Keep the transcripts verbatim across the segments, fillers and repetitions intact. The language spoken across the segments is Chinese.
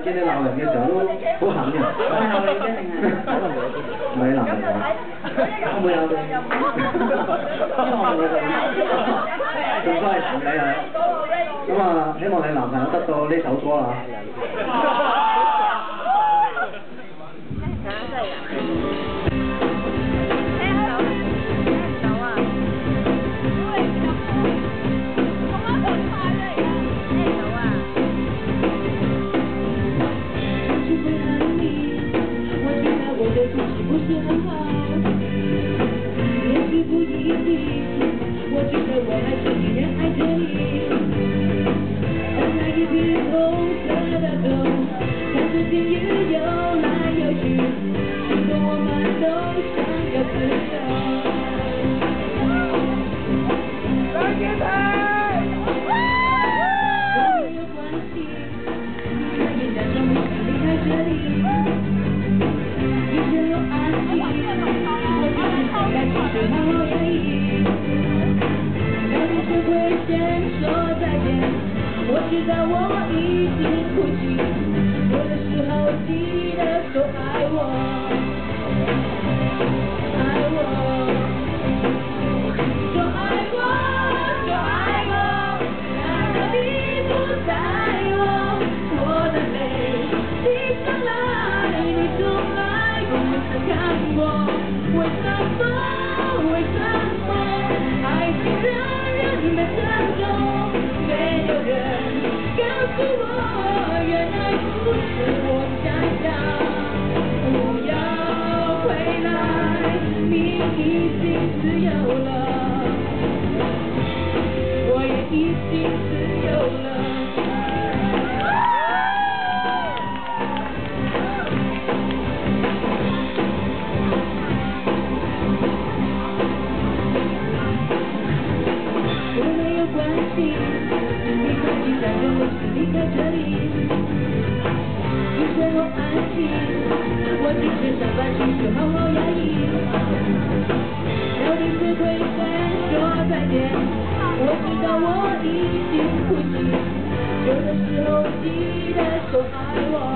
見你鬧人嘅時候都好狠嘅。我鬧你啫，定係？可能有啲。唔係鬧人啊！我冇鬧你。希望你哋盡快處理啊！咁啊，希望你男朋友得到呢首歌啊！ 不是很好，也许不一定。我觉得我还是依然爱着你。当那一片红色的冬，看时间也游来游去，心中我们都想要自由。张杰台，没有关系，你可以假装不想离开这里。一切都安静，我只是想该继续好好演绎。到底谁会先说再见？我知道我已经哭泣，说的时候记得说爱我，爱我，说爱我，说爱我，难道你不在我？我的泪滴下来，你从来看过，为什么？为什么？爱情让人被尊重，没有人告诉我，原来不是我想象。不要回来，你已经自由了，我也已经自由了。你可以假装我是离开这里，一切都安静，我只是想把情绪好好压抑。到底是会先说再见？我知道我已经哭泣，有的时候记得说爱我，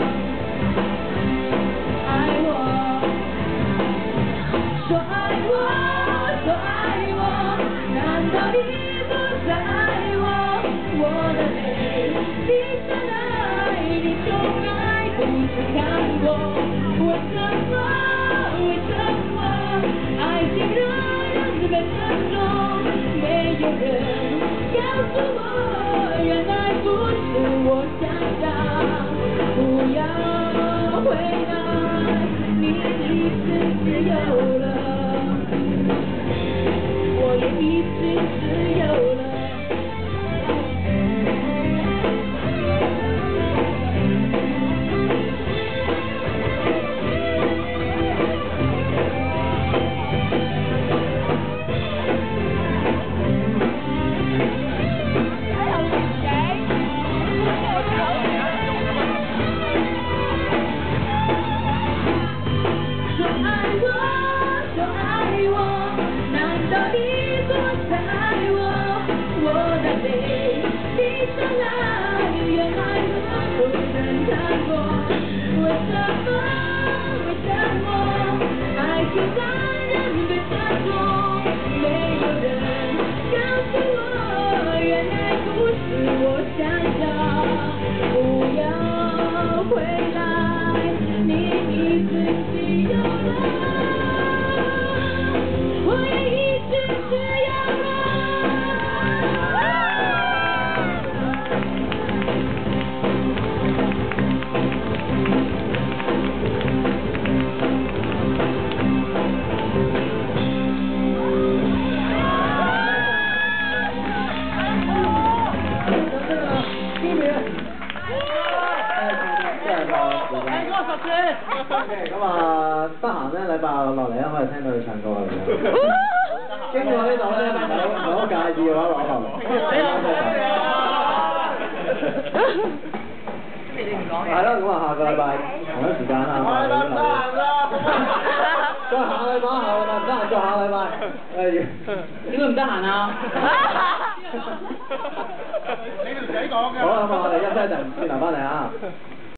爱我，说爱我，说爱我，难道你不再爱我？我的泪滴下来，你从来不曾看过，为什么？为什么？爱情让人被尊重，没有人告诉我，原来不是我想象。不要回来，你已经自由了，我也已经自由了。 咁啊，得閒咧禮拜六落嚟咧，可以聽到佢唱歌嚟嘅。經過呢度咧，唔係唔係好介意嘅話，攞落嚟。係咯，咁啊，下個禮拜同一時間啦。係啦，得閒啦。再下禮拜，下禮拜唔得閒，再下禮拜。誒，點解唔得閒啊？你條仔講嘅。好啦，咁我哋休息一陣，先留翻嚟啊。